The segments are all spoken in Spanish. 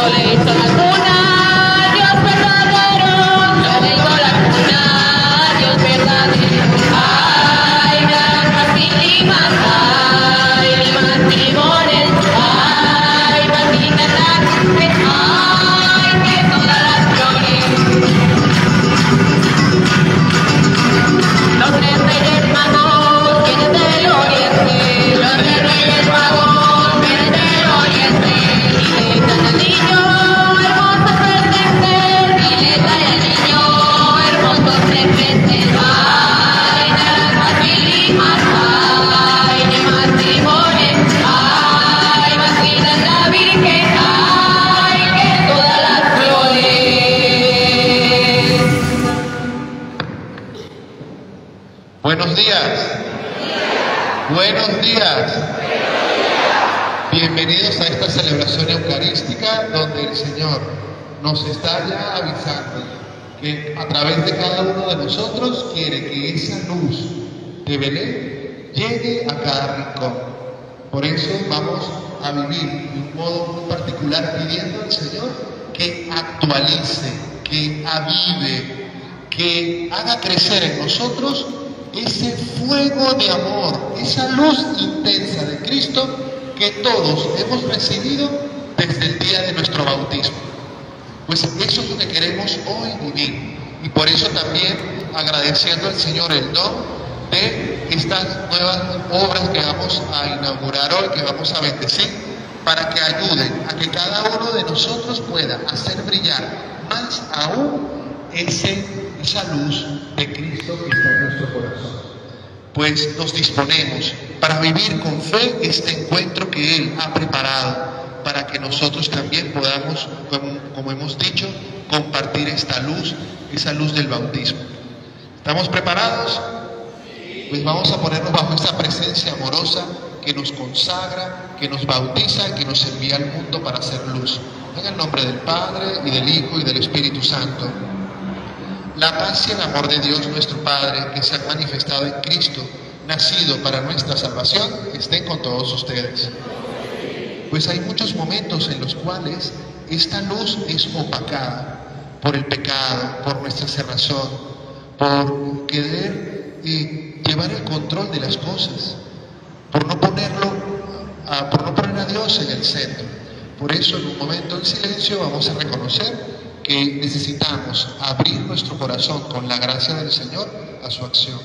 Buenos días. Buenos días. Bienvenidos a esta celebración eucarística donde el Señor nos está ya avisando que a través de cada uno de nosotros quiere que esa luz de Belén llegue a cada rincón. Por eso vamos a vivir de un modo muy particular pidiendo al Señor que actualice, que avive, que haga crecer en nosotros ese fuego de amor, esa luz intensa de Cristo que todos hemos recibido desde el día de nuestro bautismo. Pues eso es lo que queremos hoy vivir. Y por eso también agradeciendo al Señor el don de estas nuevas obras que vamos a inaugurar hoy, que vamos a bendecir, para que ayuden a que cada uno de nosotros pueda hacer brillar más aún esa luz de Cristo que está en nuestro corazón. Pues nos disponemos para vivir con fe este encuentro que Él ha preparado, para que nosotros también podamos, como hemos dicho, compartir esta luz, esa luz del bautismo. ¿Estamos preparados? Pues vamos a ponernos bajo esa presencia amorosa que nos consagra, que nos bautiza, que nos envía al mundo para hacer luz. En el nombre del Padre, y del Hijo, y del Espíritu Santo. La paz y el amor de Dios nuestro Padre, que se han manifestado en Cristo, nacido para nuestra salvación, estén con todos ustedes. Pues hay muchos momentos en los cuales esta luz es opacada por el pecado, por nuestra cerrazón, por querer llevar el control de las cosas, por no poner a Dios en el centro. Por eso, en un momento en silencio, vamos a reconocer que necesitamos abrir nuestro corazón con la gracia del Señor a su acción.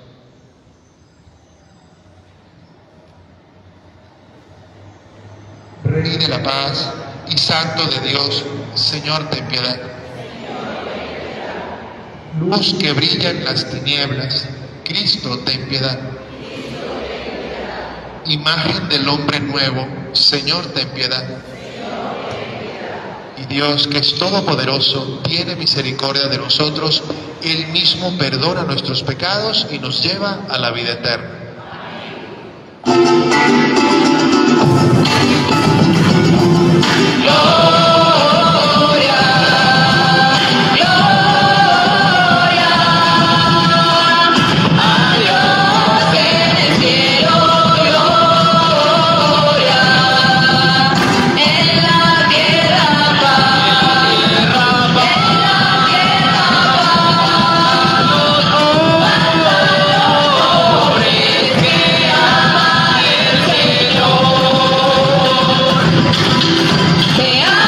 Rey de la paz y Santo de Dios, Señor, ten piedad. Luz que brilla en las tinieblas, Cristo, ten piedad. Imagen del hombre nuevo, Señor, ten piedad. Y Dios, que es todopoderoso, tiene misericordia de nosotros, Él mismo perdona nuestros pecados y nos lleva a la vida eterna. Yeah.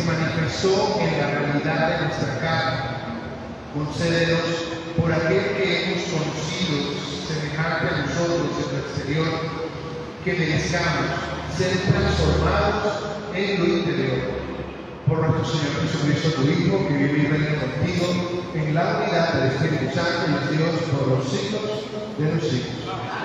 se manifestó en la realidad de nuestra carne. Concédenos por aquel que hemos conocido semejante a nosotros en lo exterior, que merezcamos ser transformados en lo interior. Por nuestro Señor Jesucristo, tu Hijo, que vive y reina contigo en la unidad del Espíritu Santo y es Dios por los siglos de los siglos.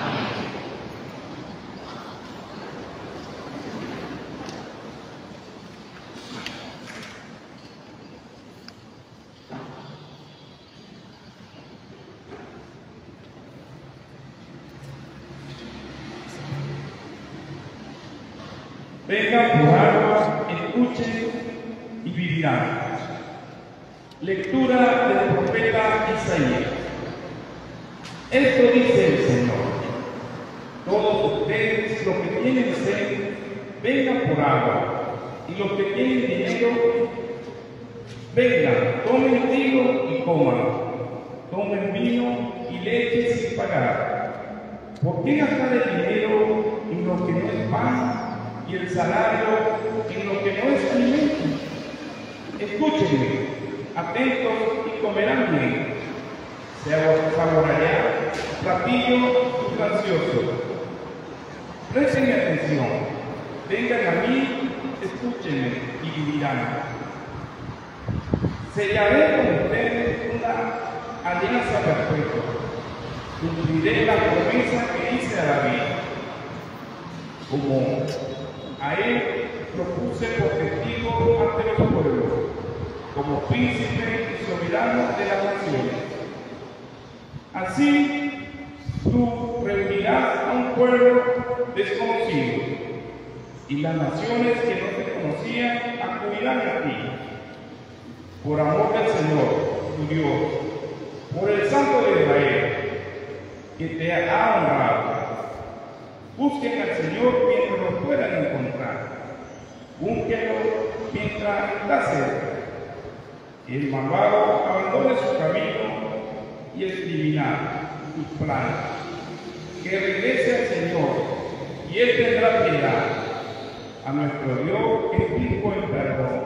Vengan por agua, escuchen y vivirán. Lectura del profeta Isaías. Esto dice el Señor: todos ustedes, los que tienen sed, vengan por agua, y los que tienen dinero, vengan, tomen trigo y coman, tomen vino y leche sin pagar. ¿Por qué gastar el dinero en lo que no es pan y el salario en lo que no es alimento? Escúchenme, atentos y comerán bien. Se saboreará platillo sustancioso. Presten atención, vengan a mí, escúchenme y vivirán. Sellaré con ustedes una alianza perpetua. Cumpliré la promesa que hice a David. Como a él propuse por testigo ante los pueblos, como príncipe y soberano de las naciones. Así tú reunirás a un pueblo desconocido, y las naciones que no te conocían acudirán a ti. Por amor del Señor, tu Dios, por el Santo de Israel, que te ha honrado. Busquen al Señor mientras lo puedan encontrar. Búsquenlo mientras está cerca. El malvado abandone su camino y escribirá sus planes. Que regrese al Señor y Él tendrá piedad. A nuestro Dios es rico en perdón.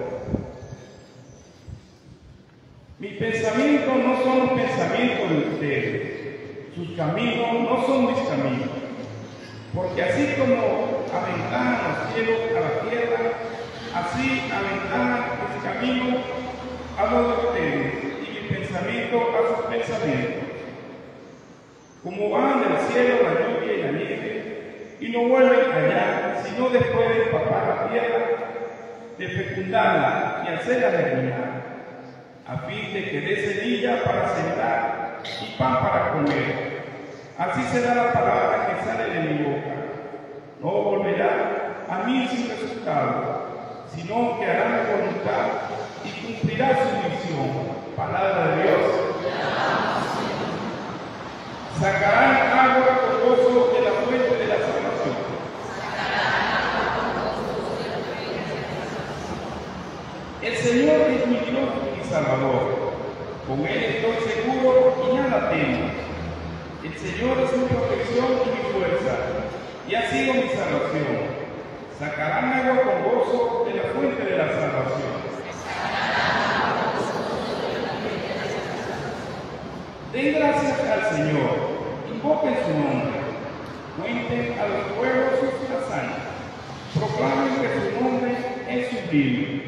Mis pensamientos no son los pensamientos de ustedes. Sus caminos no son mis caminos. Porque así como aventanan los cielos a la tierra, así aventanan mis caminos a los de ustedes y mis pensamientos a sus pensamientos. Como van del cielo la lluvia y la nieve, y no vuelven allá, sino después de empapar la tierra, de fecundarla y hacerla germinar, a fin de que dé semilla para sembrar y pan para comer. Así será la palabra que sale de mi boca. No volverá a mí sin resultado, sino que hará mi voluntad y cumplirá su misión. Palabra de Dios. Sacarán agua con gozo de la fuente de la salvación. El Señor es mi Dios y mi Salvador. Con Él estoy seguro y nada temo. El Señor es mi protección y mi fuerza, y ha sido mi salvación. Sacarán agua con gozo de la fuente de la salvación. Den gracias al Señor, invoquen su nombre, cuenten a los pueblos sus hazañas, proclamen que su nombre es sublime.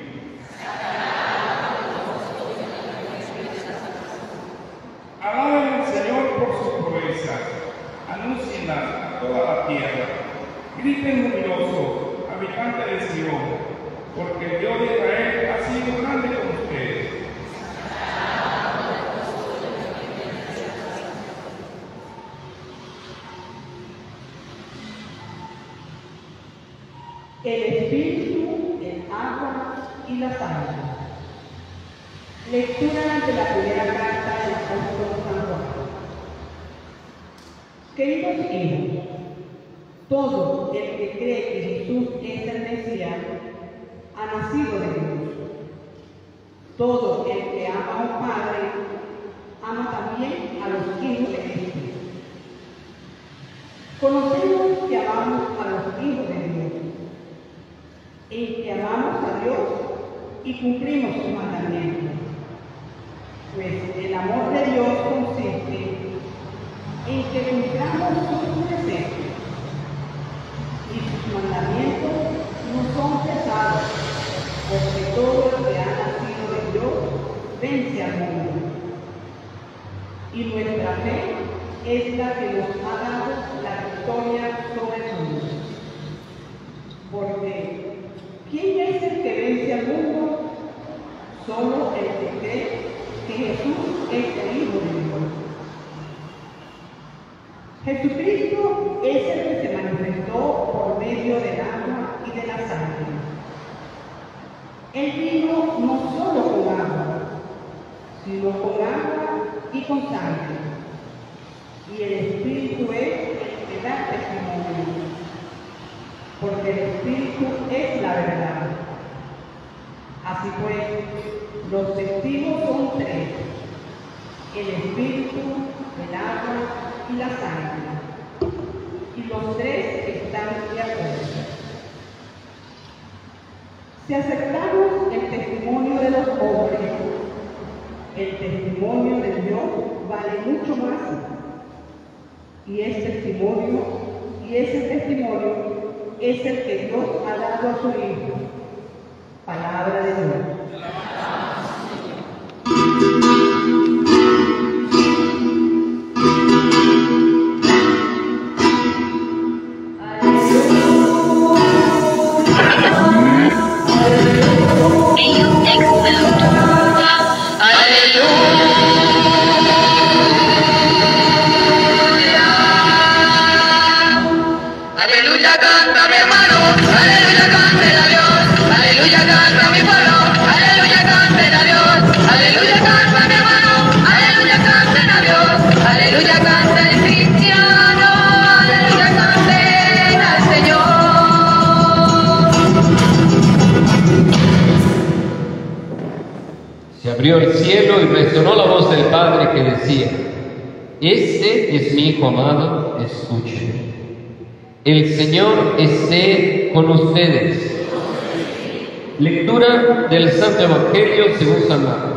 Alaben al Señor por su proeza, anúncienla a toda la tierra, griten jubilosos, habitantes de Sion, porque el Dios de Israel ha sido grande con ustedes. El Espíritu, el agua y la sangre. Lectura de la primera carta del apóstol San Juan. Queridos hijos, todo el que cree que Jesús es el Mesías ha nacido de Dios. Todo el que ama a un padre ama también a los hijos de Cristo. Conocemos que amamos a los hijos de Dios. En que amamos a Dios y cumplimos sus mandamientos. Pues el amor de Dios consiste en que cumplamos sus preceptos y sus mandamientos no son pesados, porque todo el que ha nacido de Dios vence al mundo. Y nuestra fe es la que nos ha dado la victoria sobre el mundo. Porque ¿quién es el que vence al mundo? Solo el que cree que Jesús es el Hijo de Dios. Jesucristo es el que se manifestó por medio del agua y de la sangre. Él vino no solo con agua, sino con agua y con sangre. Y el Espíritu es el que da testimonio, porque el Espíritu es la verdad. Así pues, los testigos son tres: el Espíritu, el agua y la sangre. Y los tres están de acuerdo. Si aceptamos el testimonio de los hombres, el testimonio de Dios vale mucho más. Y ese testimonio es el que Dios ha dado a su Hijo. Palabra de Dios. Abrió el cielo y resonó la voz del Padre que decía: Este es mi Hijo amado, escuchen. El Señor esté con ustedes. Lectura del Santo Evangelio según San Marcos.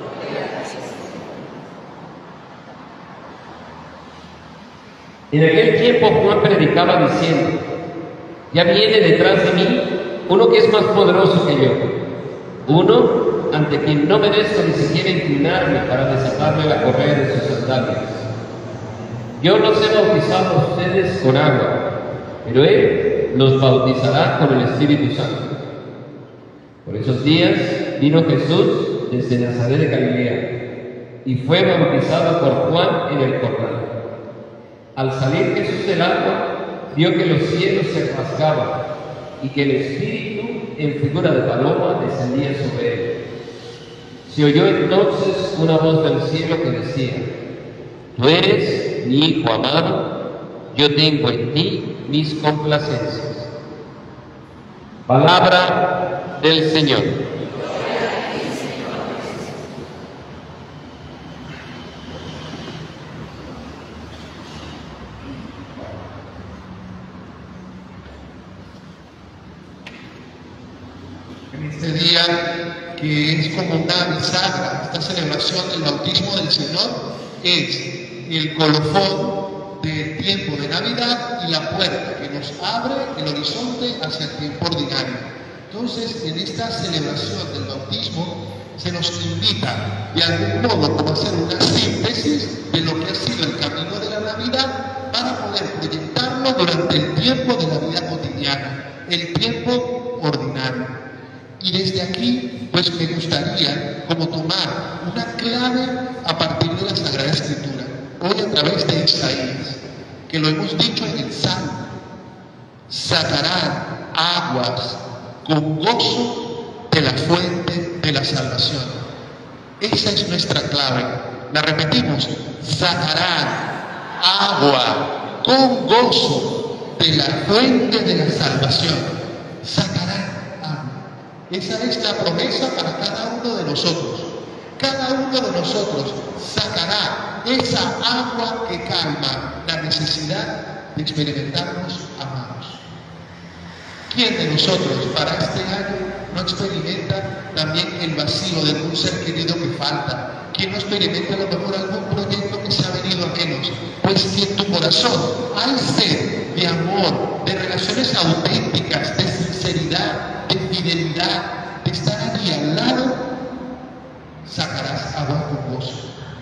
En aquel tiempo Juan predicaba diciendo: Ya viene detrás de mí uno que es más poderoso que yo, uno ante quien no merezco ni siquiera inclinarme para desatarle la correa de sus sandalias. Yo los he bautizado a ustedes con agua, pero Él los bautizará con el Espíritu Santo. Por esos días vino Jesús desde Nazaret de Galilea y fue bautizado por Juan en el Jordán. Al salir Jesús del agua, vio que los cielos se rasgaban y que el Espíritu, en figura de paloma, descendía sobre él. Se oyó entonces una voz del cielo que decía: Tú eres mi Hijo amado, yo tengo en ti mis complacencias. Palabra del Señor. En este día, que es como una bisagra, esta celebración del bautismo del Señor es el colofón del tiempo de Navidad y la puerta que nos abre el horizonte hacia el tiempo ordinario. Entonces, en esta celebración del bautismo se nos invita de algún modo como a hacer una síntesis de lo que ha sido el camino de la Navidad para poder proyectarlo durante el tiempo de la vida cotidiana, el tiempo ordinario. Y desde aquí, pues me gustaría como tomar una clave a partir de la Sagrada Escritura, hoy a través de Isaías, que lo hemos dicho en el Salmo: sacarán aguas con gozo de la fuente de la salvación. Esa es nuestra clave. La repetimos: sacarán agua con gozo de la fuente de la salvación. Sacarán. Esa es la promesa para cada uno de nosotros. Cada uno de nosotros sacará esa agua que calma la necesidad de experimentarnos amados. ¿Quién de nosotros para este año no experimenta también el vacío de algún ser querido que falta. ¿Quién no experimenta a lo mejor algún proyecto que se ha venido a menos? Pues si en tu corazón hay sed de amor, de relaciones auténticas, de sinceridad, de fidelidad, de estar allí al lado, sacarás agua con gozo.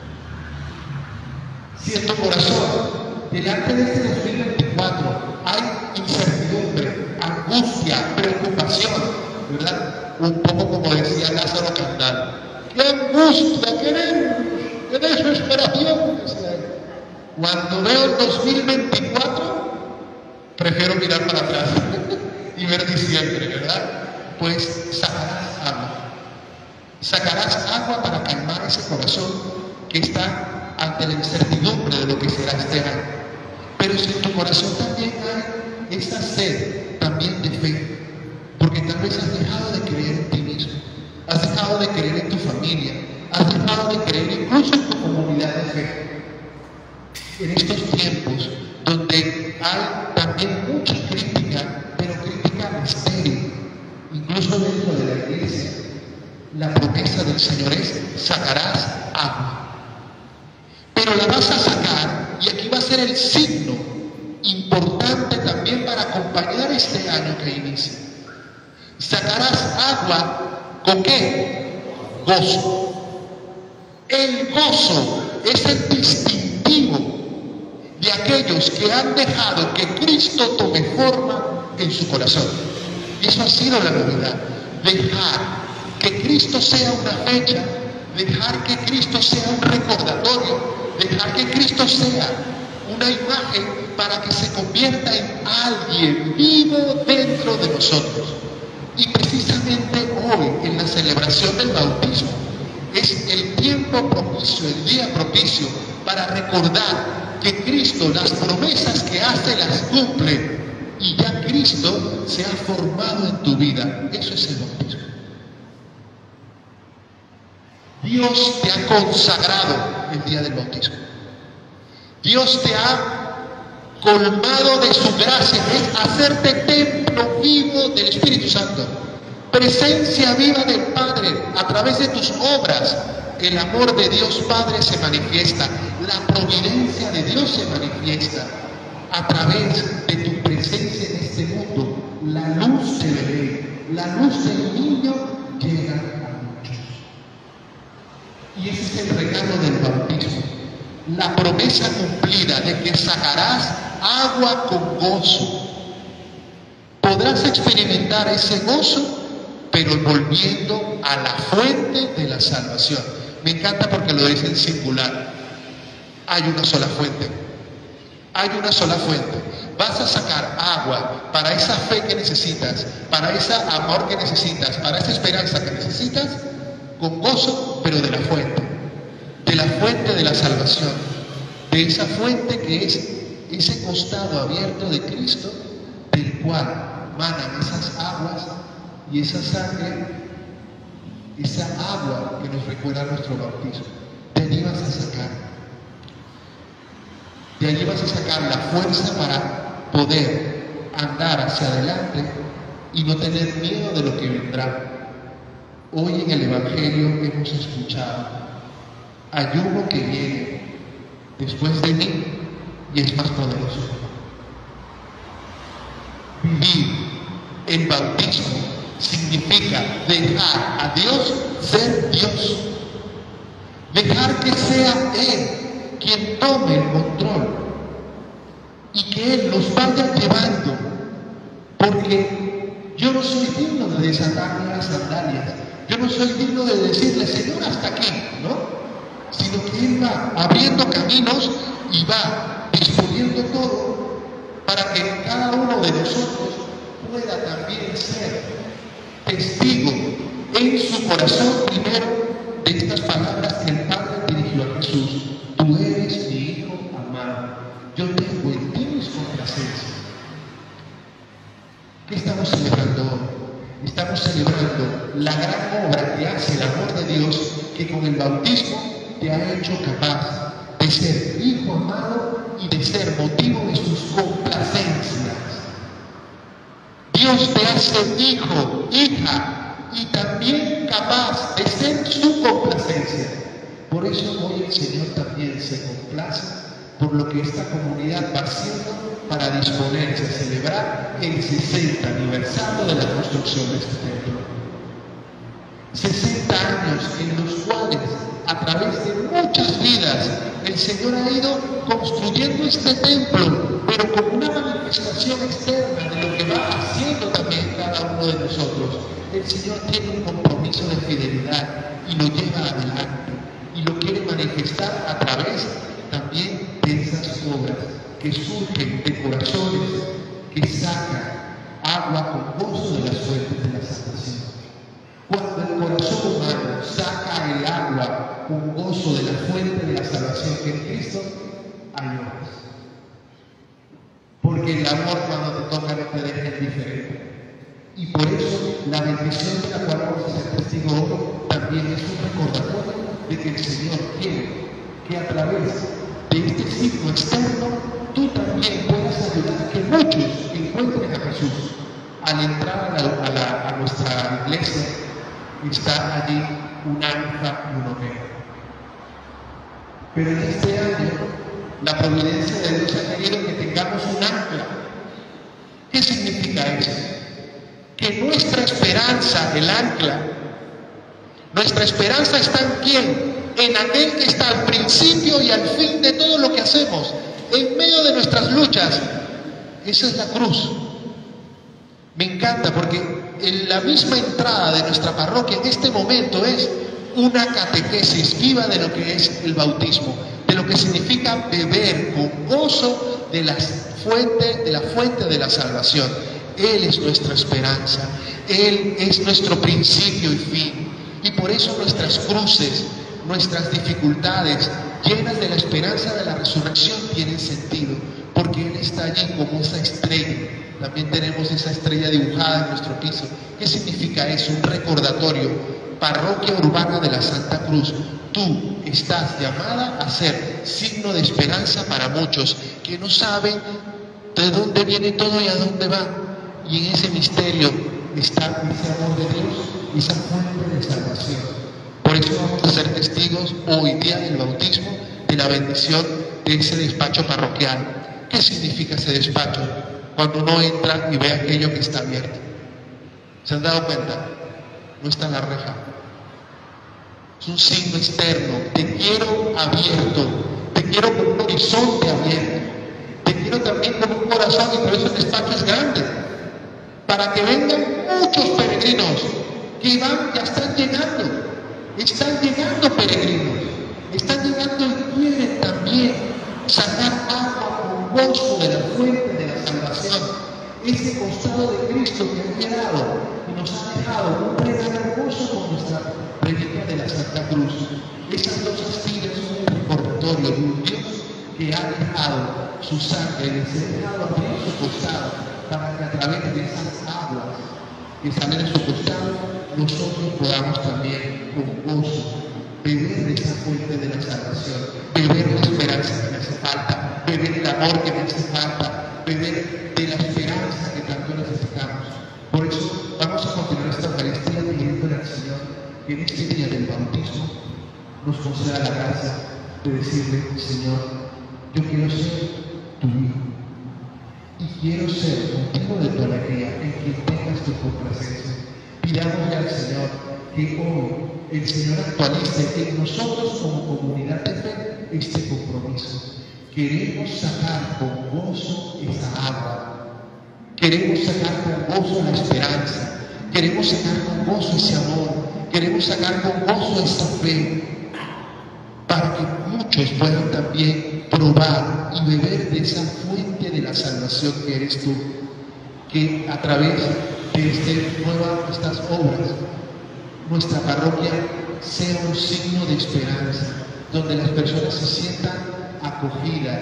Si en tu corazón, delante de este 2024, hay incertidumbre, angustia, preocupación, ¿verdad? Un poco como decía Lázaro Candal. ¡Qué angustia! ¡Qué desesperación! Decía él. Cuando veo el 2024, prefiero mirar para atrás y ver diciembre, ¿verdad? Pues sacarás agua. Sacarás agua para calmar ese corazón que está ante la incertidumbre de lo que será este año. Pero si en tu corazón también hay esa sed también de fe, porque tal vez has dejado de creer en ti mismo, has dejado de creer en tu familia, has dejado de creer incluso en tu comunidad de fe. En estos tiempos donde hay también mucha crítica, pero crítica estéril, incluso dentro de la iglesia, la promesa del Señor es: sacarás agua. Pero la vas a sacar, y aquí va a ser el signo importante también para acompañar este año que inicia. Sacarás agua ¿con qué? Gozo. El gozo es el distintivo de aquellos que han dejado que Cristo tome forma en su corazón. Y eso ha sido la novedad. Dejar que Cristo sea una fecha, dejar que Cristo sea un recordatorio, dejar que Cristo sea una imagen para que se convierta en alguien vivo dentro de nosotros. Y precisamente hoy, en la celebración del bautismo, es el tiempo propicio, el día propicio para recordar que Cristo, las promesas que hace las cumple, y ya Cristo se ha formado en tu vida. Eso es el bautismo. Dios te ha consagrado el día del bautismo. Dios te ha colmado de su gracia, es hacerte templo vivo del Espíritu Santo, presencia viva del Padre. A través de tus obras el amor de Dios Padre se manifiesta, la providencia de Dios se manifiesta. A través de tu presencia en este mundo, la luz se ve, la luz del niño llega a muchos. Y ese es el regalo del bautismo, la promesa cumplida de que sacarás agua con gozo. Podrás experimentar ese gozo, pero volviendo a la fuente de la salvación. Me encanta porque lo dice en singular. Hay una sola fuente. Hay una sola fuente. Vas a sacar agua para esa fe que necesitas, para ese amor que necesitas, para esa esperanza que necesitas, con gozo, pero de la fuente de la salvación, de esa fuente que es ese costado abierto de Cristo, del cual manan esas aguas y esa sangre, esa agua que nos recuerda nuestro bautismo. De allí vas a sacar. De allí vas a sacar la fuerza para poder andar hacia adelante y no tener miedo de lo que vendrá. Hoy en el Evangelio hemos escuchado: hay uno que viene después de mí y es más poderoso. Vivir el bautismo significa dejar a Dios ser Dios, dejar que sea Él quien tome el control y que Él nos vaya llevando, porque yo no soy digno de desatarme las sandalias, yo no soy digno de decirle: Señor, hasta aquí, ¿no? Sino que Él va abriendo caminos y va disponiendo todo para que cada uno de nosotros pueda también ser testigo en su corazón primero de estas palabras que el Padre dirigió a Jesús: tú eres mi Hijo amado, yo tengo en ti mis complacencias. ¿Qué estamos celebrando hoy? Estamos celebrando la gran obra que hace el amor de Dios, que con el bautismo te ha hecho capaz de ser hijo amado y de ser motivo de sus complacencias. Dios te hace hijo, hija, y también incapaz de ser su complacencia. Por eso hoy el Señor también se complace por lo que esta comunidad va haciendo para disponerse a celebrar el 60 aniversario de la construcción de este templo. 60 años en los cuales, a través de muchas vidas, el Señor ha ido construyendo este templo, pero con una manifestación externa de lo que va haciendo también cada uno de nosotros. El Señor tiene un compromiso de fidelidad y lo lleva adelante y lo quiere manifestar a través también de esas obras que surgen de corazones que sacan agua con gozo de las fuentes de la salvación. Cuando el corazón humano saca el agua con gozo de la fuente de la salvación que es Cristo, hay obras. Porque el amor cuando te toca no te deja indiferente. Y por eso la bendición de la cual vamos a ser testigos hoy también es un recordatorio de que el Señor quiere que a través de este signo externo tú también puedas ayudar a que muchos encuentren a Jesús. Al entrar a nuestra iglesia está allí un alfa y un omega. Pero en este año la providencia de Dios ha querido que tengamos un ancla. ¿Qué significa eso? Que nuestra esperanza, el ancla, nuestra esperanza está en ¿quién? En aquel que está al principio y al fin de todo lo que hacemos, en medio de nuestras luchas. Esa es la cruz. Me encanta porque en la misma entrada de nuestra parroquia en este momento es una catequesis viva de lo que es el bautismo, de lo que significa beber con gozo de la fuente de la salvación. Él es nuestra esperanza, Él es nuestro principio y fin. Y por eso nuestras cruces, nuestras dificultades, llenas de la esperanza de la resurrección, tienen sentido, porque Él está allí como esa estrella. También tenemos esa estrella dibujada en nuestro piso. ¿Qué significa eso? Un recordatorio. Parroquia Urbana de la Santa Cruz, tú estás llamada a ser signo de esperanza para muchos que no saben de dónde viene todo y a dónde va. Y en ese misterio está ese amor de Dios y esa fuente de salvación. Por eso vamos a ser testigos hoy, día del bautismo, de la bendición de ese despacho parroquial. ¿Qué significa ese despacho? Cuando uno entra y ve aquello que está abierto. ¿Se han dado cuenta? No está en la reja. Es un signo externo. Te quiero abierto. Te quiero con un horizonte abierto. Te quiero también con un corazón, y por eso el despacho es grande. Para que vengan muchos peregrinos que van, ya están llegando. Están llegando peregrinos. Están llegando y quieren también sacar agua con gozo de la fuente de la salvación. Ese costado de Cristo que ha llegado y nos ha dejado un regalo hermoso con nuestra reliquia de la Santa Cruz. Esas dos astillas son el recordatorio de un Dios que ha dejado su sangre, les ha dejado abrir su costado para que a través de esas aguas que salen de su costado nosotros podamos también con gozo beber de esa fuente de la salvación, beber la esperanza que me hace falta, beber el amor que me hace falta, beber de la esperanza que tanto necesitamos. Por eso vamos a continuar esta Eucaristía pidiéndole al Señor que en este día del bautismo nos conceda la gracia de decirle: Señor, yo quiero ser tu hijo y quiero ser motivo de tu alegría en quien tengas tu complacencia. Pidámosle al Señor que hoy el Señor actualice en nosotros como comunidad de fe este compromiso. Queremos sacar con gozo esa agua. Queremos sacar con gozo la esperanza. Queremos sacar con gozo ese amor. Queremos sacar con gozo esa fe. Para que muchos puedan también probar y beber de esa fuente de la salvación que eres tú. Que a través de estas obras, nuestra parroquia sea un signo de esperanza, donde las personas se sientan acogidas,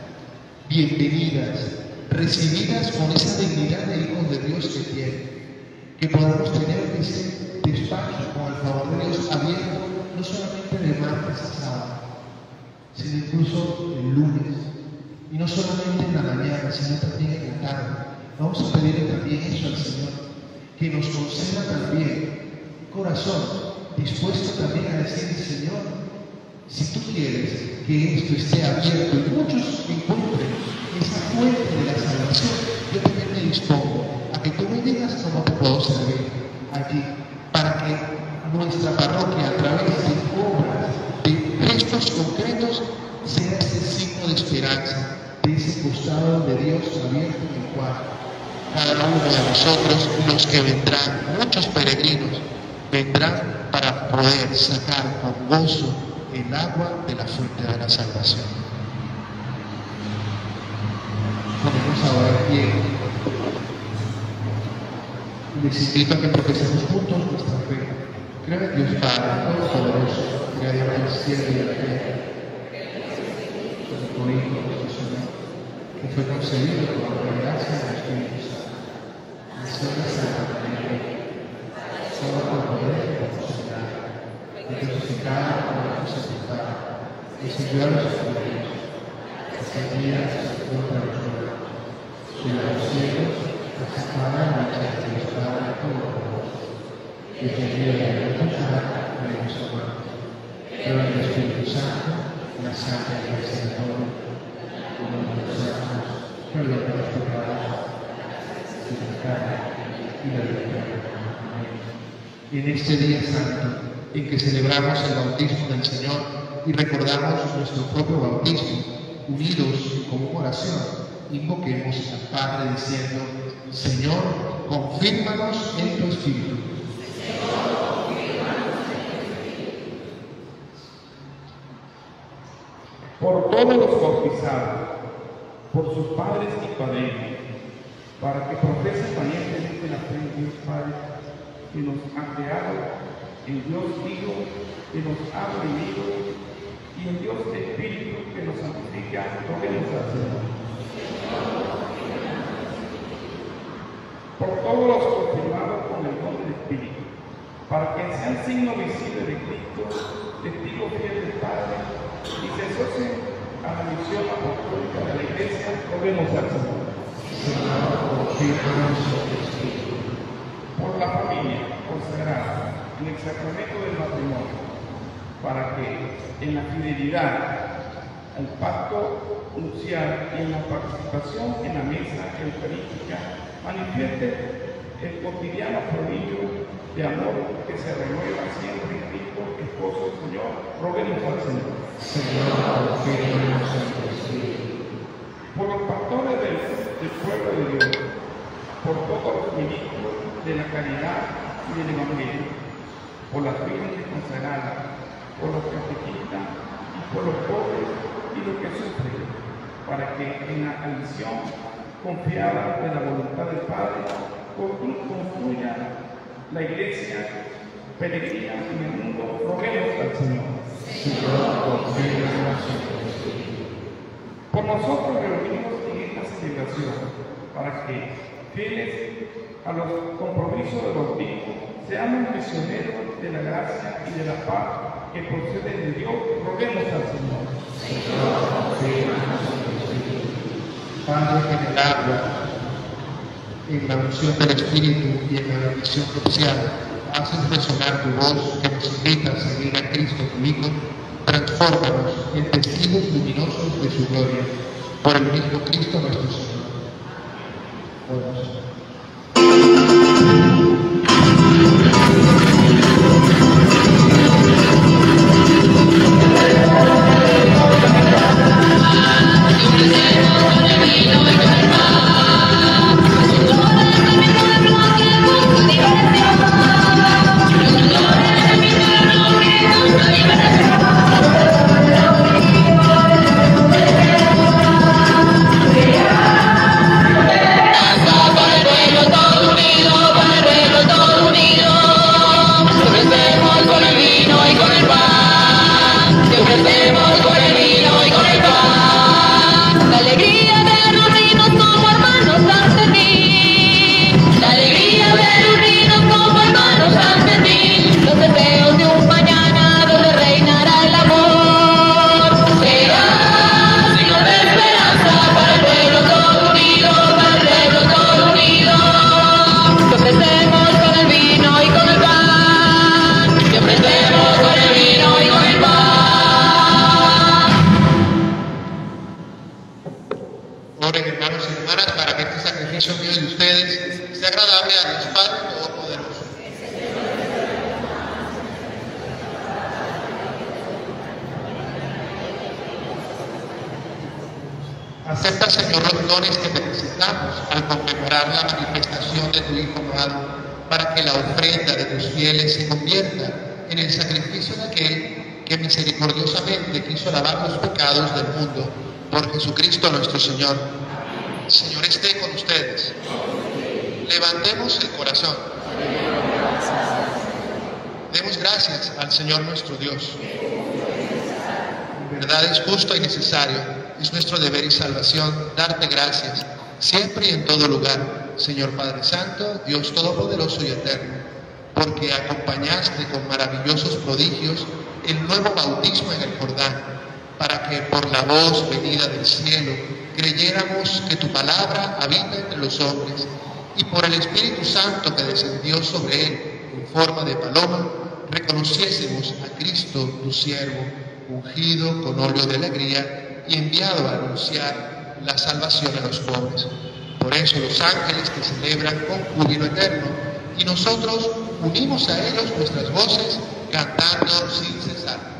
bienvenidas, recibidas con esa dignidad de hijos de Dios que tienen. Que podamos tener ese despacho con el favor de Dios abierto, no solamente de martes a sábado, sino incluso el lunes. Y no solamente en la mañana, sino también en la tarde. Vamos a pedirle también eso al Señor, que nos conceda también corazón dispuesto también a decir, Señor, si tú quieres que esto esté abierto y muchos encuentren esa fuente de la salvación, yo también me dispongo a que tú me digas cómo te puedo servir allí, para que nuestra parroquia, a través de obras, de gestos concretos, sea ese signo de esperanza, de ese costado de Dios abierto en el cual cada uno de nosotros, los que vendrán, muchos peregrinos, vendrán para poder sacar con gozo el agua de la fuente de la salvación. Ponemos ahora en pie. Les invito a que profesemos juntos nuestra fe. Creo en Dios Padre Todopoderoso, Creador del cielo y de la tierra, por el Hijo nuestro Señor, que fue concebido por la gracia del Espíritu Santo. Nació de Santa María, solo por poder y por posibilidad, y crucificado por la crucificada, y siguió a los judíos, hasta el día contra los muertos, subió a los cielos, aceptada en la iglesia de Dios Padre Todopoderoso, y descendió de la cruzada a la muerte, pero el Espíritu Santo, la santa iglesia de todo, uno de los santos, perdón de los pecados, y la vida. En este día santo, en que celebramos el bautismo del Señor y recordamos nuestro propio bautismo, unidos en común oración, invoquemos al Padre diciendo: Señor, confírmanos en tu Espíritu. Por todos los bautizados, por sus padres y padrinos, para que profesen valientemente la fe en Dios Padre, que nos ha creado, en Dios Hijo, que nos ha redimido, y en Dios Espíritu, que nos santifica, roguemos al Señor. Por todos los confirmados con el don del Espíritu, para que sean signo visible de Cristo, testigo fiel del Padre, y se asocien a la misión apostólica de la Iglesia, roguemos al Señor. Por la familia consagrada en el sacramento del matrimonio, para que en la fidelidad al pacto nupcial y en la participación en la mesa eucarística manifieste el cotidiano prodigio de amor que se renueva siempre en Cristo, esposo del Señor, roguemos al Señor. Por los pastores del pueblo de Dios, por todos los ministros de la caridad y del Evangelio, por las vírgenes consagradas, por los catequistas y por los pobres y los que sufren, para que en la ambición confiada de la voluntad del Padre construya la Iglesia peregrina en el mundo, roguemos al Señor. Por nosotros reunimos en esta celebración, para que, fieles a los compromisos de bautismo, seamos misioneros de la gracia y de la paz que proceden de Dios, roguemos al Señor. Padre, en el agua, en la unción del Espíritu y en la bendición nupcial, haces resonar tu voz que nos invita a seguir a Cristo tu Hijo. Transfórmanos en testigos luminosos de su gloria, por el mismo Cristo nuestro Señor. Oramos. Hasta Acepta, Señor, los dones que te presentamos al conmemorar la manifestación de tu Hijo amado, para que la ofrenda de tus fieles se convierta en el sacrificio de aquel que misericordiosamente quiso lavar los pecados del mundo por Jesucristo nuestro Señor. Señor, esté con ustedes. Levantemos el corazón. Demos gracias al Señor nuestro Dios. En verdad es justo y necesario, es nuestro deber y salvación darte gracias, siempre y en todo lugar, Señor Padre Santo, Dios Todopoderoso y Eterno, porque acompañaste con maravillosos prodigios el nuevo bautismo en el Jordán, para que por la voz venida del cielo creyéramos que tu palabra habita entre los hombres, y por el Espíritu Santo que descendió sobre él en forma de paloma, reconociésemos a Cristo, tu siervo, ungido con óleo de alegría y enviado a anunciar la salvación a los pobres. Por eso los ángeles te celebran con júbilo eterno, y nosotros unimos a ellos nuestras voces cantando sin cesar.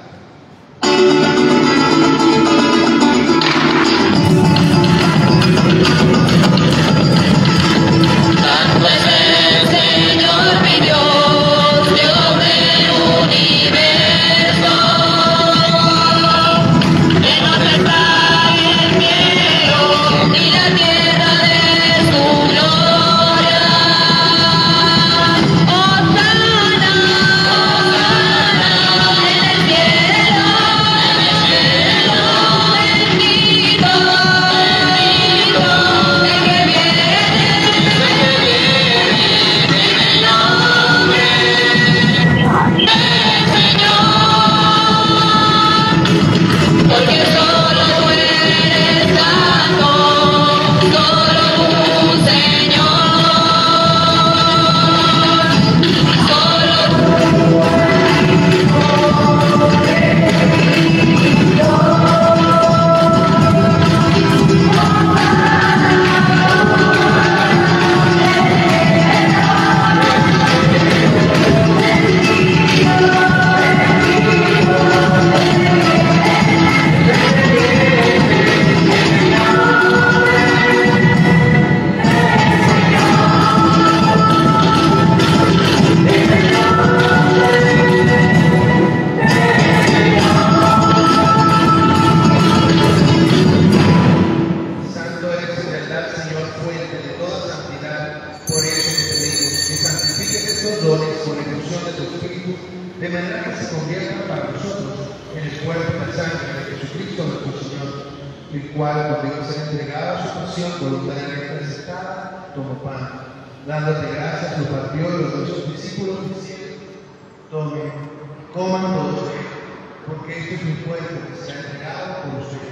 Santo es el Señor mi Dios, Dios del universo, que no está el cielo ni la tierra de su gloria. Hosana, Hosana en el cielo, bendito, bendito el que viene. Porque solo tú eres santo, solo tú, Señor, Santo eres en verdad, Señor, fuente de toda santidad. Por eso te pedimos que santifiques estos dones con la efusión de tu Espíritu, de manera que se conviertan para nosotros en el cuerpo y la sangre de Jesucristo nuestro Señor, el cual, cuando iba a ser entregado a su pasión voluntariamente aceptada, tomó pan. Dándote gracias, lo partió y lo dio a sus discípulos, diciendo: tomen, coman todos, porque este es mi cuerpo que será entregado por ustedes.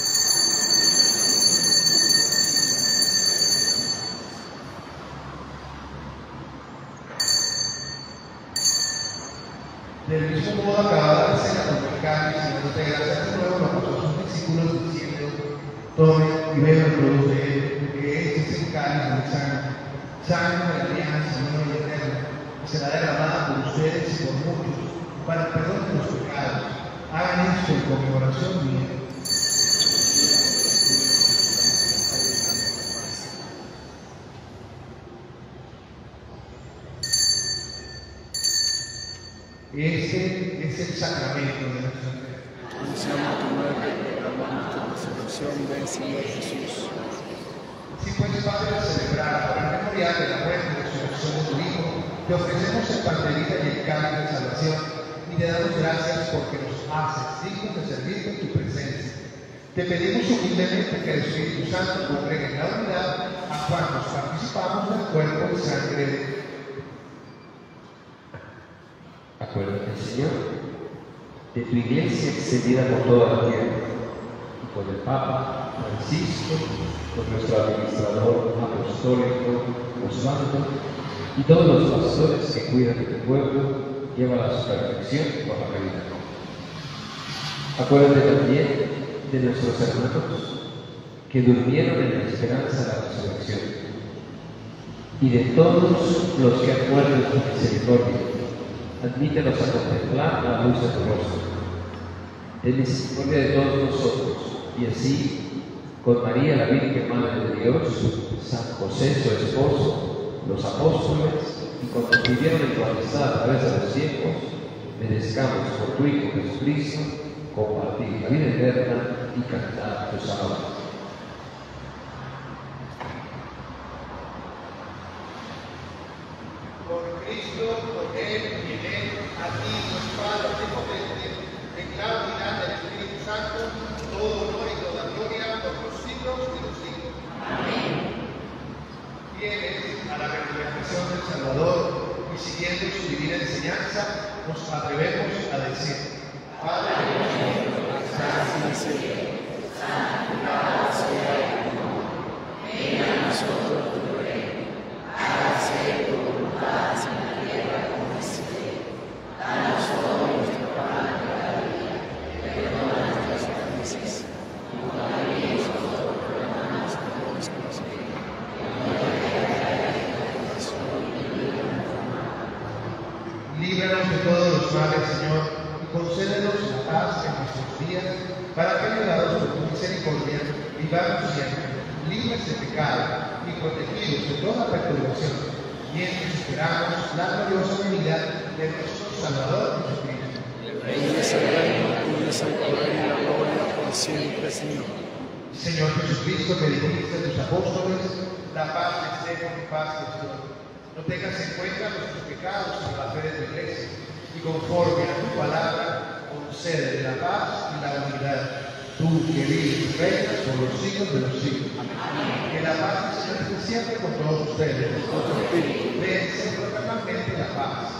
Del mismo modo, acabada la cena, tomó el cáliz y dándote gracias de nuevo, lo pasó a sus discípulos, diciendo: tomen y beban todos de él, porque este es el cáliz de mi sangre, sangre de la alianza nueva y eterna, que será derramada por ustedes y por muchos, para el perdón de los pecados. Hagan esto en conmemoración mía. Este es el sacramento de nuestra fe. Anunciamos tu muerte, proclamamos nuestra resurrección, ven Señor Jesús. Si pues, Padre, al celebrar por el memorial de la muerte y resurrección de tu Hijo, te ofrecemos el pan de vida y el cáliz de salvación, y te damos gracias porque nos haces dignos de servirte en tu presencia. Te pedimos humildemente que el Espíritu Santo congregue en la unidad a cuantos participamos del cuerpo y sangre de Cristo. Acuérdate, Señor, de tu iglesia extendida por toda la tierra, y con el Papa Francisco, con nuestro administrador apostólico Osvaldo, y todos los pastores que cuidan de tu pueblo, llévala a su perfección por la caridad. Acuérdate también de nuestros hermanos que durmieron en la esperanza de la resurrección, y de todos los que han muerto en tu misericordia. Admítenos a contemplar la luz de tu rostro. Ten misericordia de todos nosotros, y así, con María la Virgen Madre de Dios, San José su esposo, los apóstoles, y cuando pudieron evangelizar a través de los tiempos, merezcamos por tu Hijo Jesucristo compartir la vida eterna y cantar tus alabanzas. Por Cristo, con Él y en Él, a ti, Dios Padre omnipotente, en la unidad del Espíritu Santo, todo honor y toda gloria por los siglos de los siglos. Amén. Fieles a la representación del Salvador y siguiendo su divina enseñanza, nos atrevemos a decir: Padre nuestro, que estás en el cielo, santificado sea tu nombre. Venga a nosotros tu reino. Hágase tu voluntad en la tierra como en el cielo. Danos hoy nuestro pan de cada día. Perdona nuestras ofensas, como también nosotros perdonamos a los que nos ofenden. Líbranos de todos los males, Señor, y concédenos la paz en nuestros días, para que, ayudados por tu misericordia, vivamos siempre libres de pecado y protegidos de toda perturbación, mientras esperamos la gloriosa venida de nuestro Salvador Jesucristo. Tuyo es el reino, tuyo es el poder y la gloria por siempre, Señor. Señor Jesucristo, que dijiste a tus apóstoles: la paz les dejo, mi paz les doy. No tengas en cuenta nuestros pecados en la fe de tu iglesia, y conforme a tu palabra, concede la paz y la unidad. Tú que vives y reinas por los siglos de los siglos. Amén. Que la paz esté siempre con todos ustedes. Ven siempre eternamente la paz.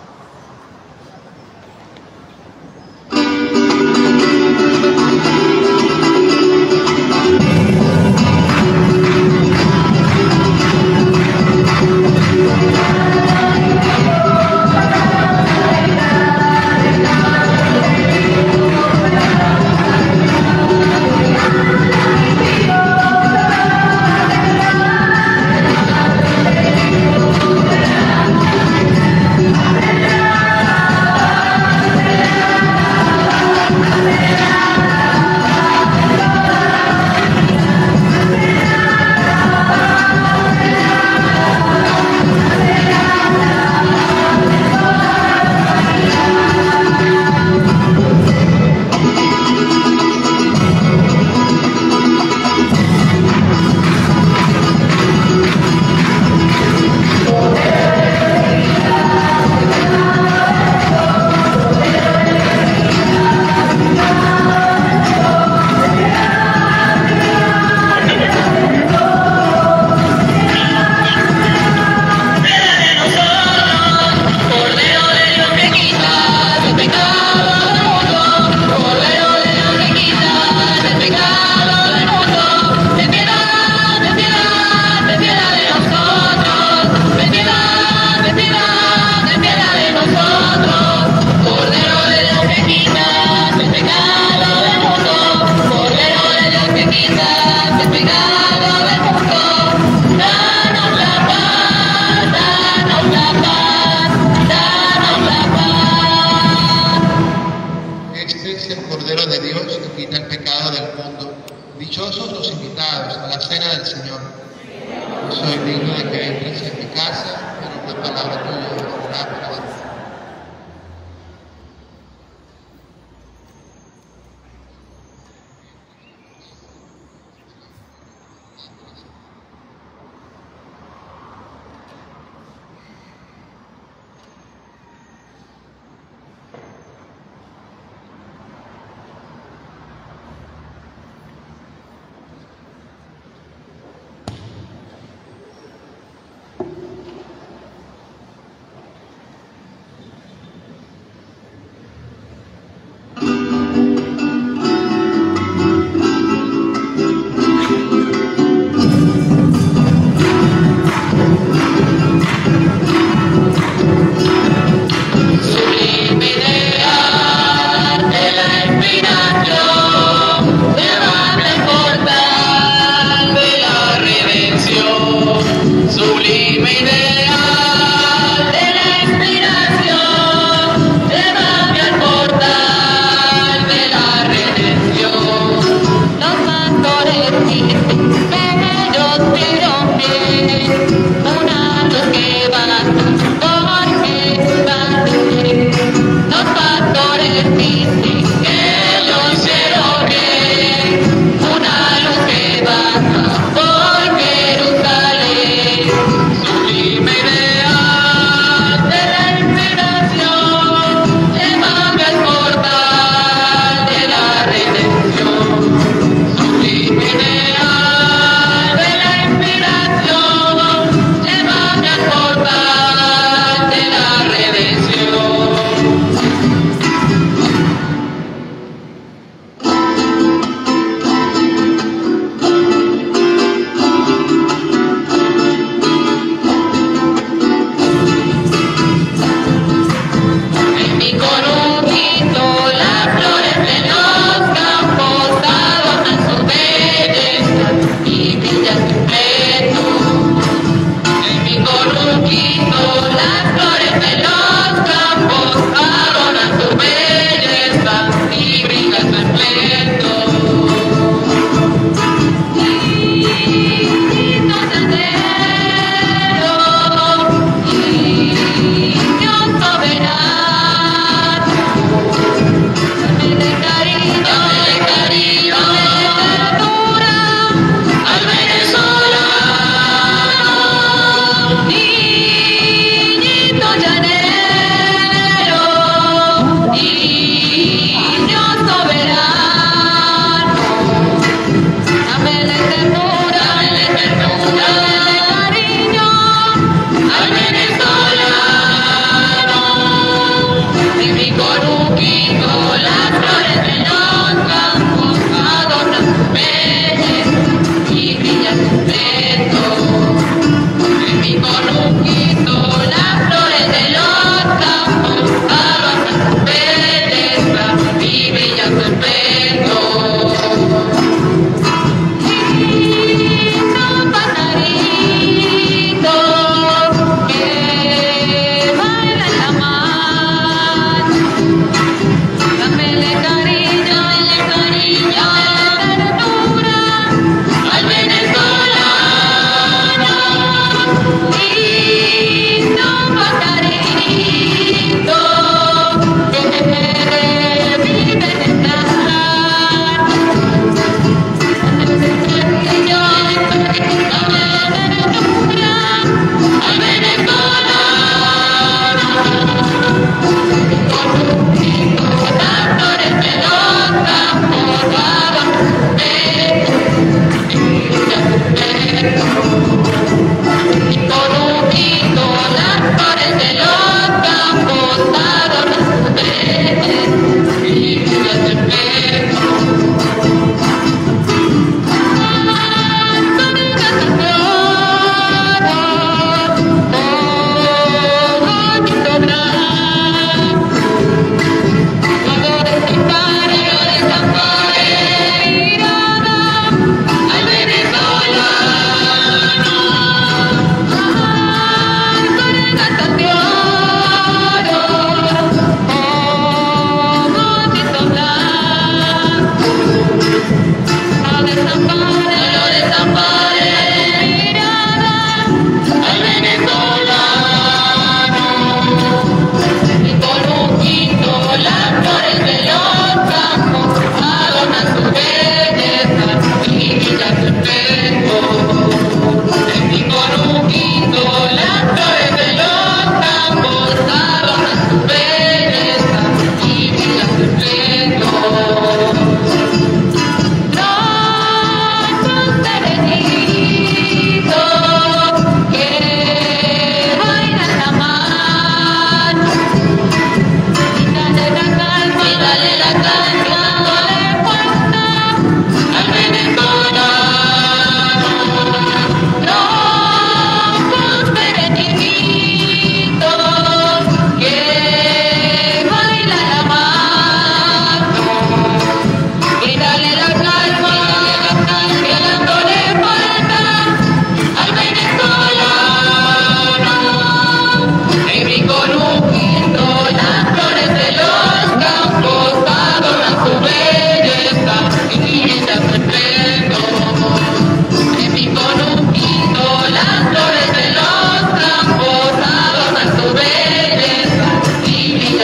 Dichosos los invitados a la cena del Señor. No soy digno de que entres en mi casa, pero una palabra tuya bastará para avanzar.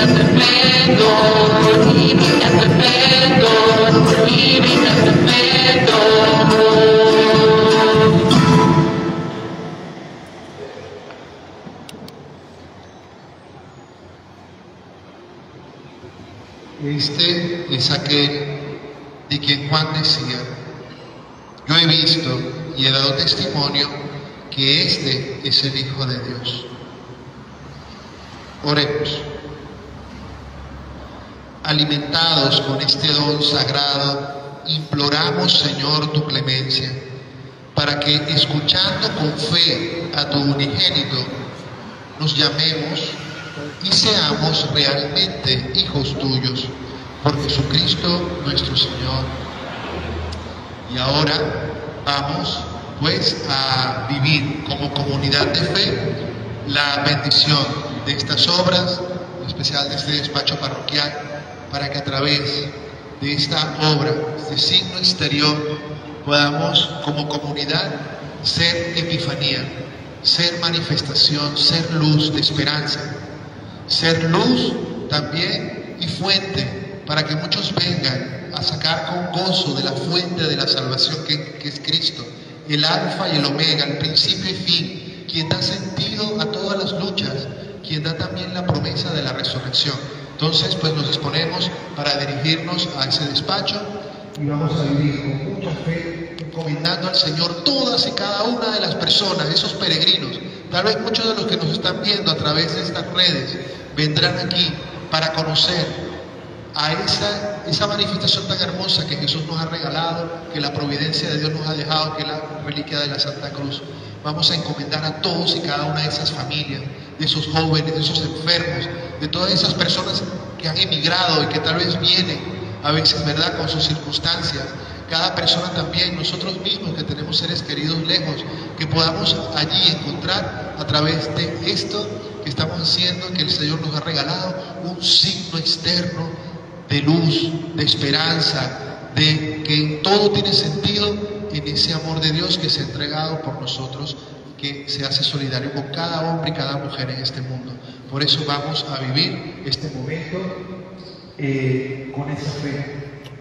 tu esplendor, imita tu esplendor, imita tu esplendor. Este es aquel de quien Juan decía: yo he visto y he dado testimonio que este es el Hijo de Dios. Oremos. Alimentados con este don sagrado, imploramos, Señor, tu clemencia, para que, escuchando con fe a tu unigénito, nos llamemos y seamos realmente hijos tuyos, por Jesucristo nuestro Señor. Y ahora vamos pues a vivir como comunidad de fe la bendición de estas obras, en especial de este despacho parroquial, para que a través de esta obra, este signo exterior, podamos como comunidad ser epifanía, ser manifestación, ser luz de esperanza, ser luz también y fuente para que muchos vengan a sacar con gozo de la fuente de la salvación que es Cristo, el alfa y el omega, el principio y fin, quien da sentido a todas las luchas, quien da también la promesa de la resurrección. Entonces pues nos disponemos para dirigirnos a ese despacho y vamos a vivir con mucha fe, encomendando al Señor todas y cada una de las personas, esos peregrinos. Tal vez muchos de los que nos están viendo a través de estas redes vendrán aquí para conocer a esa manifestación tan hermosa que Jesús nos ha regalado, que la providencia de Dios nos ha dejado, que es la reliquia de la Santa Cruz. Vamos a encomendar a todos y cada una de esas familias, de esos jóvenes, de esos enfermos, de todas esas personas que han emigrado y que tal vez vienen a veces, ¿verdad?, con sus circunstancias. Cada persona también, nosotros mismos que tenemos seres queridos lejos, que podamos allí encontrar a través de esto que estamos haciendo, que el Señor nos ha regalado, un signo externo de luz, de esperanza, de que todo tiene sentido en ese amor de Dios que se ha entregado por nosotros, que se hace solidario con cada hombre y cada mujer en este mundo. Por eso vamos a vivir este momento con esa fe.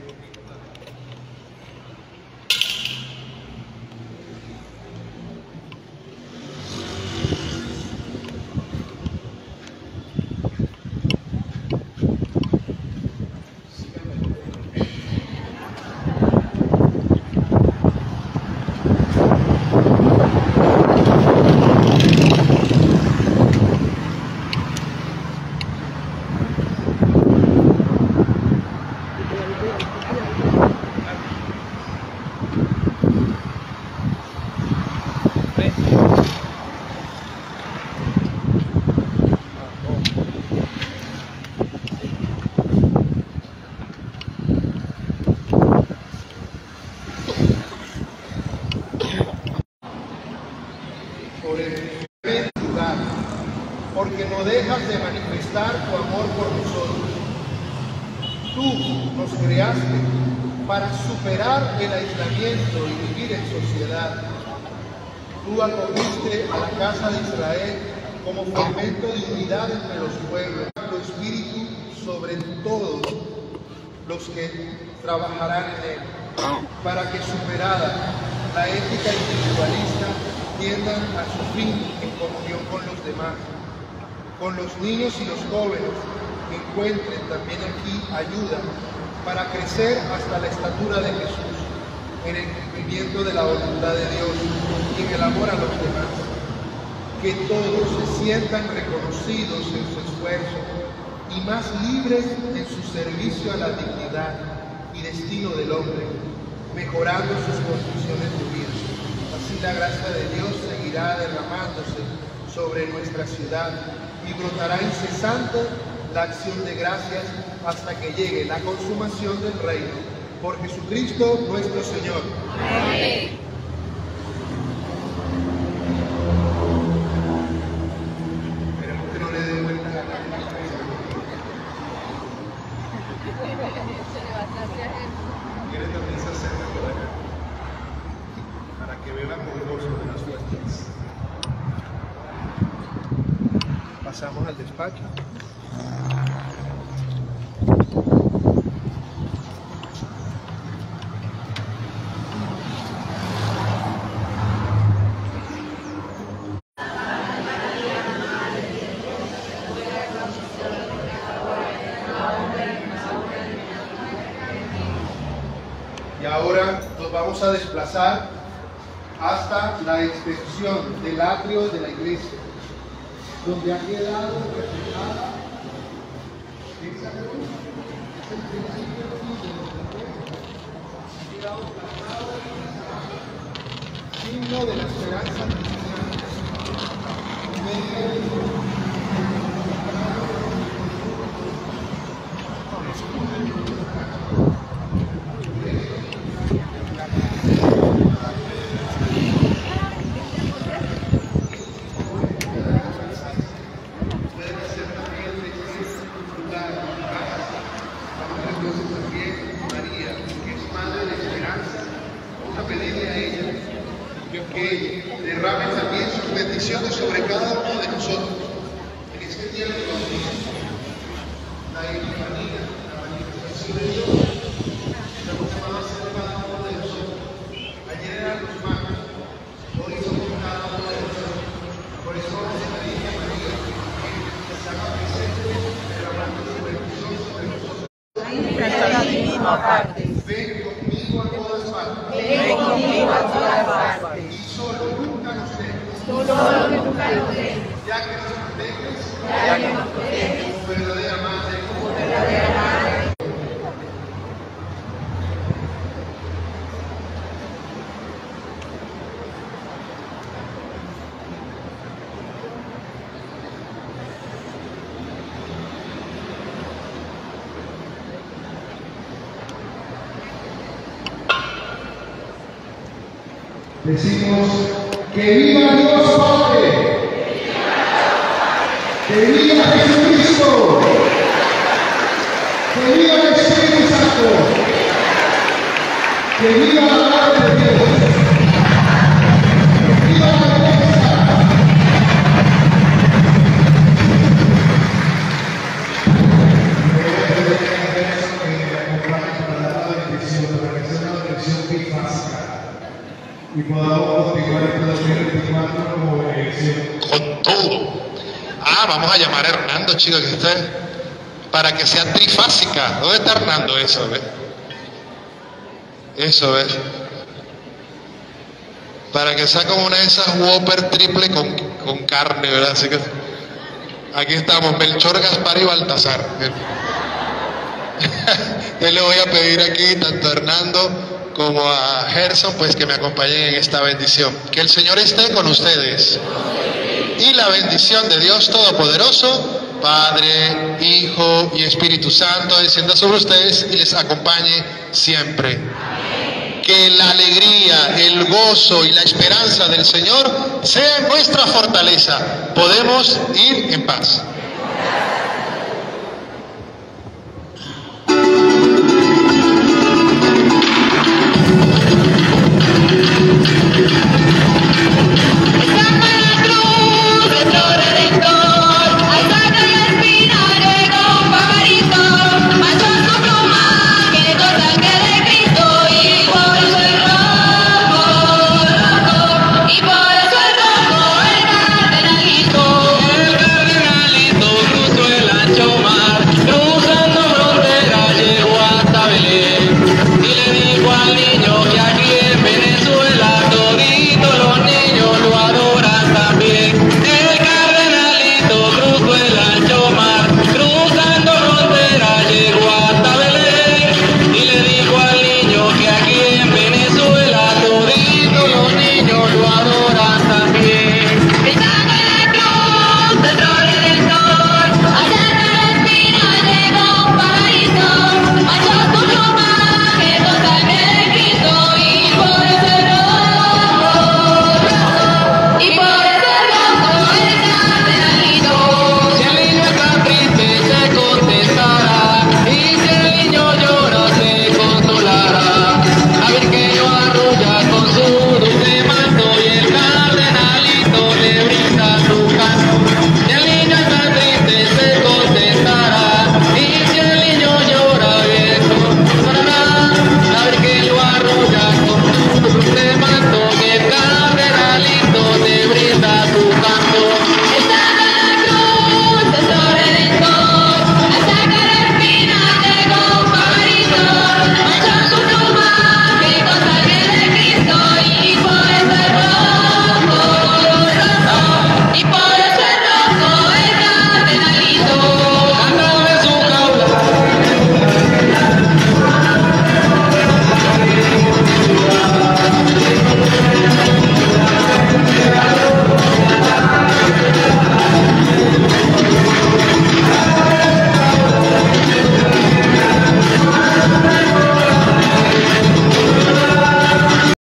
Por el primer lugar, porque no dejas de manifestar tu amor por nosotros. Tú nos creaste para superar el aislamiento y vivir en sociedad. Tú acogiste a la casa de Israel como fomento de unidad entre los pueblos. Tu espíritu sobre todos los que trabajarán en él, para que superada la ética individualista tiendan a su fin en comunión con los demás. Con los niños y los jóvenes encuentren también aquí ayuda para crecer hasta la estatura de Jesús, en el cumplimiento de la voluntad de Dios y en el amor a los demás. Que todos se sientan reconocidos en su esfuerzo y más libres en su servicio a la dignidad y destino del hombre, mejorando sus condiciones de vida. Así la gracia de Dios seguirá derramándose sobre nuestra ciudad y brotará incesante la acción de gracias hasta que llegue la consumación del reino. Por Jesucristo nuestro Señor. Amén. Esperemos que no le dé vuelta a la cabeza. ¿Quieres también se acerca por acá? Para que beban con gozo de las fuentes. Pasamos al despacho. ahora nos vamos a desplazar hasta la extensión del atrio de la iglesia, donde ha quedado representada esa cruz. Es el principio ha quedado plasmado en signo de la esperanza cristiana. Que derrame también sus bendiciones sobre cada uno de nosotros en este tiempo de la epifanía, la manifestación de Dios, la cosa va a ser cada uno de nosotros. Ayer eran los magos, hoy somos cada uno de nosotros. Por eso vamos a pedir a María que se haga presente derramando su bendición sobre nosotros. Ven conmigo a todas partes. Ven conmigo a todas partes. Y solo nunca nos dejes. Solo nunca nos dejes. Ya que nos proteges. Como verdadera madre. Decimos que viva Dios Padre, que viva Jesucristo, que viva el Espíritu Santo, que viva la Madre de Dios, viva la Iglesia. Y podamos continuar este 2024 como elección. Con todo. Vamos a llamar a Hernando, chicos, que usted, para que sea trifásica. ¿Dónde está Hernando? Eso, ¿ves? Eso, ¿ves? Para que sea como una de esas Whopper triple con carne, ¿verdad? Así que aquí estamos, Melchor, Gaspar y Baltasar. Yo le voy a pedir aquí tanto a Hernando como a Gerson, pues que me acompañen en esta bendición. Que el Señor esté con ustedes. Y la bendición de Dios Todopoderoso, Padre, Hijo y Espíritu Santo, descienda sobre ustedes y les acompañe siempre. Que la alegría, el gozo y la esperanza del Señor sean nuestra fortaleza. Podemos ir en paz.